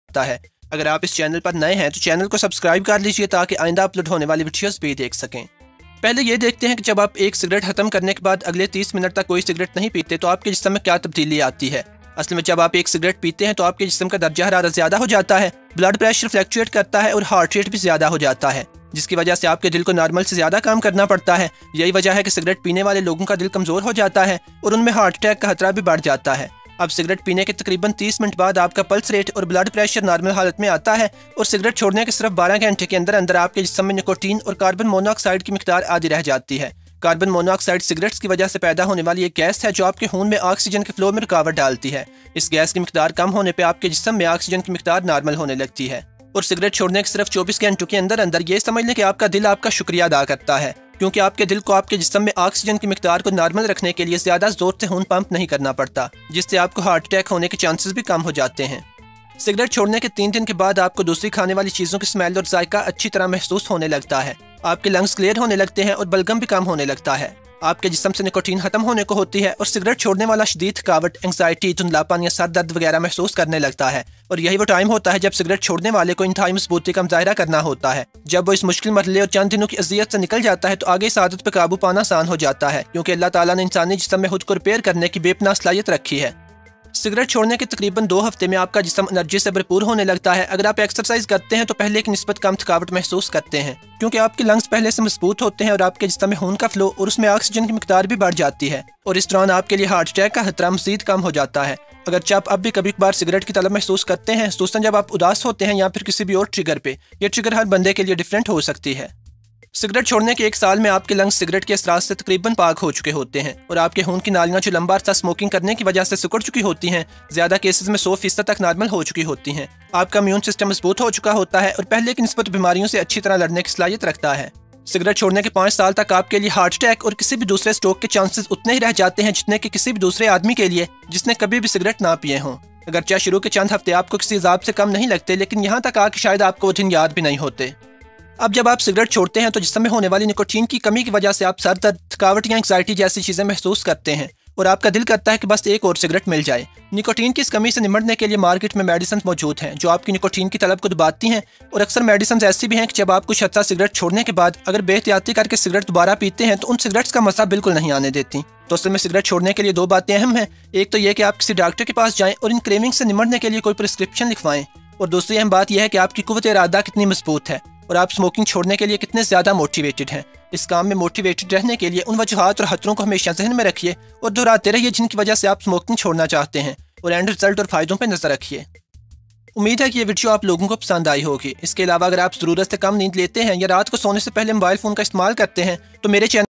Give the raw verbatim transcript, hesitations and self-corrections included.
सकता है। अगर आप इस चैनल पर नए हैं तो चैनल को सब्सक्राइब कर लीजिए ताकि आइंदा अपलोड होने वाली वीडियोस भी देख सकें। पहले ये देखते हैं कि जब आप एक सिगरेट खत्म करने के बाद अगले तीस मिनट तक कोई सिगरेट नहीं पीते तो आपके जिस्म में क्या तब्दीली आती है। असल में जब आप एक सिगरेट पीते हैं तो आपके जिस्म का दर्जा हरारत ज़्यादा हो जाता है, ब्लड प्रेशर फ्लक्चुएट करता है और हार्ट रेट भी ज़्यादा हो जाता है, जिसकी वजह से आपके दिल को नॉर्मल से ज़्यादा काम करना पड़ता है। यही वजह है कि सिगरेट पीने वाले लोगों का दिल कमज़ोर हो जाता है और उनमें हार्ट अटैक का खतरा भी बढ़ जाता है। अब सिगरेट पीने के तकरीबन तीस मिनट बाद आपका पल्स रेट और ब्लड प्रेशर नॉर्मल हालत में आता है और सिगरेट छोड़ने के सिर्फ बारह घंटे के अंदर अंदर आपके जिस्म में निकोटीन और कार्बन मोनोऑक्साइड की मिकदार आधी रह जाती है। कार्बन मोनोऑक्साइड सिगरेट्स की वजह से पैदा होने वाली एक गैस है जो आपके खून में ऑक्सीजन के फ्लो में रुकावट डालती है। इस गैस की मिकदार कम होने पर आपके जिस्म में ऑक्सीजन की मिकदार नॉर्मल होने लगती है और सिगरेट छोड़ने के सिर्फ चौबीस घंटों के अंदर अंदर ये समझ लें कि आपका दिल आपका शुक्रिया अदा करता है, क्योंकि आपके दिल को आपके जिस्म में ऑक्सीजन की मिकदार को नॉर्मल रखने के लिए ज़्यादा जोर से खून पंप नहीं करना पड़ता, जिससे आपको हार्ट अटैक होने के चांसेस भी कम हो जाते हैं। सिगरेट छोड़ने के तीन दिन के बाद आपको दूसरी खाने वाली चीज़ों की स्मेल और जायका अच्छी तरह महसूस होने लगता है। आपके लंग्स क्लियर होने लगते हैं और बलगम भी कम होने लगता है। आपके जिस्म से निकोटीन खत्म होने को होती है और सिगरेट छोड़ने वाला शदीद थकावट, एंग्जाइटी, धुंधलापन या सर दर्द वगैरह महसूस करने लगता है। और यही वो टाइम होता है जब सिगरेट छोड़ने वाले को इंतहाई मजबूती का मुजाहरा करना होता है। जब वो इस मुश्किल मरहले और चंद दिनों की अजियत से निकल जाता है तो आगे इस आदत पर काबू पाना आसान हो जाता है, क्योंकि अल्लाह ताला ने इंसानी जिस्म में खुद को रिपेयर करने की बेपनाह सलाहियत रखी है। सिगरेट छोड़ने के तकरीबन दो हफ्ते में आपका जिस्म एनर्जी से भरपूर होने लगता है। अगर आप एक्सरसाइज करते हैं तो पहले की निस्बत कम थकावट महसूस करते हैं, क्योंकि आपके लंग्स पहले से मजबूत होते हैं और आपके जिस्म में खून का फ्लो और उसमें ऑक्सीजन की मिकदार भी बढ़ जाती है और इस दौरान आपके लिए हार्ट अटैक का खतरा मज़ीद कम हो जाता है। अगर आप अब भी कभी कभार सिगरेट की तलब महसूस करते हैं, खुसूसन जब आप उदास होते हैं या फिर किसी भी और ट्रिगर पे, ये ट्रिगर हर बंदे के लिए डिफरेंट हो सकती है। सिगरेट छोड़ने के एक साल में आपके लंग्स सिगरेट के असरात से तकरीबन पाक हो चुके होते हैं और आपके खून की नालियां जो लंबा अरसा स्मोकिंग करने की वजह से सिकुड़ चुकी होती हैं, ज़्यादा केसेस में सौ फीसद तक नॉर्मल हो चुकी होती हैं। आपका इम्यून सिस्टम मजबूत हो चुका होता है और पहले की निस्बत बीमारियों से अच्छी तरह लड़ने की सलाहियत रखता है। सिगरेट छोड़ने के पाँच साल तक आपके लिए हार्ट अटैक और किसी भी दूसरे स्ट्रोक के चांसेस उतने ही रह जाते हैं जितने कि किसी भी दूसरे आदमी के लिए जिसने कभी भी सिगरेट ना पिए हों। अगरचे शुरू के चंद हफ्ते आपको किसी अजाब से कम नहीं लगते, लेकिन यहाँ तक आके शायद आपको वो दिन याद भी नहीं होते। अब जब आप सिगरेट छोड़ते हैं तो जिस्म में होने वाली निकोटीन की कमी की वजह से आप सर दर्द, थकावट या एंग्जाइटी जैसी चीज़ें महसूस करते हैं और आपका दिल करता है कि बस एक और सिगरेट मिल जाए। निकोटीन की इस कमी से निमटने के लिए मार्केट में मेडिसिन मौजूद हैं जो आपकी निकोटीन की तलब को दबाती हैं और अक्सर मेडिसिन ऐसी भी हैं कि जब आप कुछ अच्छा सिगरेट छोड़ने के बाद अगर बेहतियाती करके सिगरेट दोबारा पीते हैं तो उन सिगरेट्स का मज़ा बिल्कुल नहीं आने देती। तो असल में सिगरेट छोड़ने के लिए दो बातें अहम हैं। एक तो ये कि आप किसी डॉक्टर के पास जाएं और इन क्रेविंग से निमटने के लिए कोई प्रिस्क्रिप्शन लिखवाएं, और दूसरी अहम बात यह है कि आपकी कुव्वत इरादा कितनी मजबूत है और आप स्मोकिंग छोड़ने के लिए कितने ज़्यादा मोटिवेटेड हैं। इस काम में मोटिवेटेड रहने के लिए उन वजूहात और खतरों को हमेशा जहन में रखिए और दोहराते रहिए जिनकी वजह से आप स्मोकिंग छोड़ना चाहते हैं, और एंड रिजल्ट और फायदों पर नजर रखिए। उम्मीद है कि ये वीडियो आप लोगों को पसंद आई होगी। इसके अलावा अगर आप ज़रूरत से कम नींद लेते हैं या रात को सोने से पहले मोबाइल फ़ोन का इस्तेमाल करते हैं तो मेरे चैनल